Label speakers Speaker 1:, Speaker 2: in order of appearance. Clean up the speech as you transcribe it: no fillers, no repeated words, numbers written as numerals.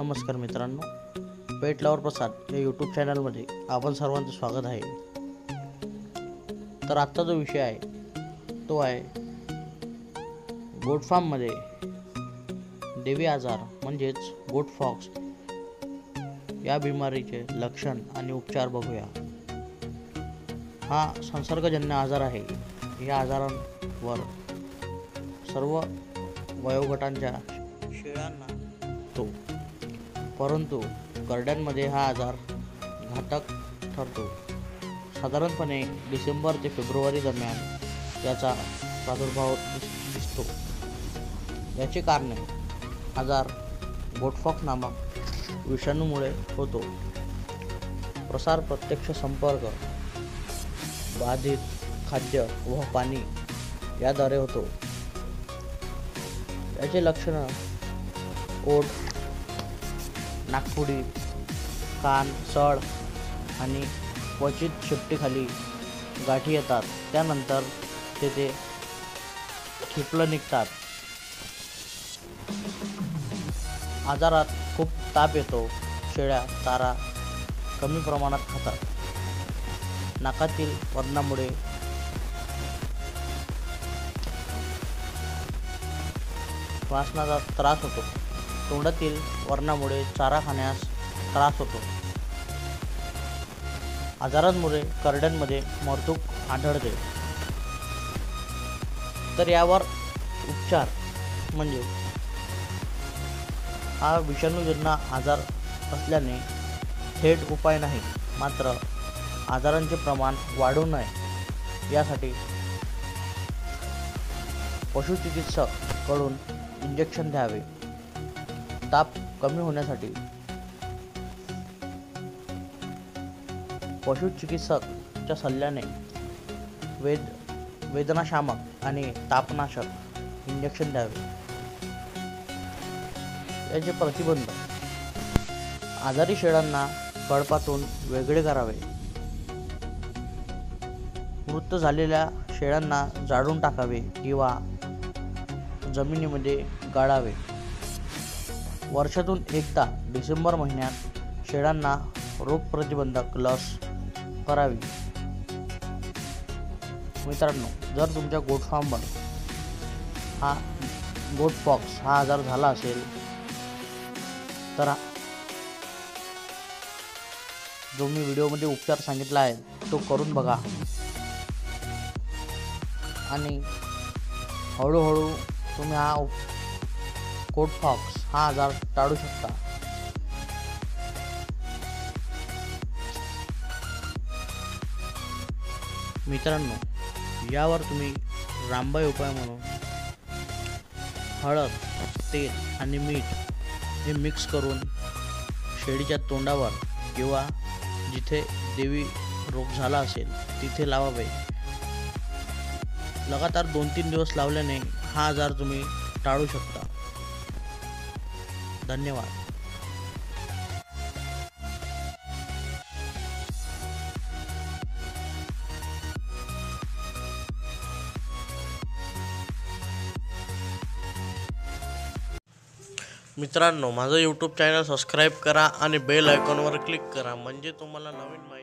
Speaker 1: नमस्कार मित्रांनो, पेट लवर प्रसाद या यूट्यूब चॅनलमध्ये आपण सर्वांचं स्वागत आहे। तर आजचा जो विषय आहे तो आहे गोट फार्ममध्ये देवी आजार म्हणजेच गोट फॉक्स या बिमारीचे लक्षण आणि उपचार बघूया। हा संसर्गजन्य आजार आहे। या आजारांवर सर्व वयोगटांच्या शेळ्यांना होतो, परंतु करड्यांमध्ये हा आजार घातक ठरतो। साधारणपणे डिसेंबर ते फेब्रुवारी दरम्यान याचा प्रादुर्भाव दिसतो। याची कारणे आजार गोटफॉक्स नामक विषाणूमुळे होतो। प्रसार प्रत्यक्ष संपर्क, बाधित खाद्य व पाणी याद्वारे होतो। याचे लक्षण ओठ, नाकपुडी, कान, सड आणि क्वचित शेपटीखाली गाठी येतात। त्यानंतर तेथे ठिपलं निघतात। आजारात खूप ताप येतो। शेळ्या चारा कमी प्रमाणात खातात। नाकातील वरणामुळे श्वासनाचा त्रास होतो। तोंडातील वरणामुळे चारा खाण्यास त्रास होतो। आजारांमुळे करड्यांमध्ये मरतूक आढळते। तर यावर उपचार म्हणजे हा विषाणूजन्य आजार असल्याने थेट उपाय नाही, मात्र आजारांचे प्रमाण वाढू नये यासाठी पशुचिकित्सक कडून इंजेक्शन द्यावे। ताप कमी होण्यासाठी पशुचिकित्सकाच्या सल्ल्याने वेदनाशामक आणि तापनाशक इंजेक्शन द्यावे। याचे प्रतिबंध: आजारी शेळ्यांना कळपातून वेगळे करावे। मृत झालेल्या शेळ्यांना जाळून टाकावे किंवा जमिनीमध्ये गाडावे। वर्षातून एकदा डिसेंबर महिन्यात शेळ्यांना रोगप्रतिबंधक लस करावी। मित्रांनो, जर तुमच्या गोट फार्मवर हा गोट फॉक्स हा आजार झाला असेल तर जो मी व्हिडिओमध्ये उपचार सांगितला आहे तो करून बघा आणि हळूहळू तुम्ही हा गोट फॉक्स हा आजार टाळू शकता। मित्रांनो, यावर तुम्ही रामबाण उपाय म्हणून हळद, तेल आणि मीठ हे मिक्स करून शेळीच्या तोंडावर किंवा जिथे देवी रोग झाला असेल तिथे लावावे। लगातार 2-3 दिवस लावल्याने हा आजार तुम्ही टाळू शकता। धन्यवाद। मित्रांनो, माझं यूट्यूब चॅनल सबस्क्राईब करा आणि बेल आयकॉनवर क्लिक करा, म्हणजे तुम्हाला नवीन माहिती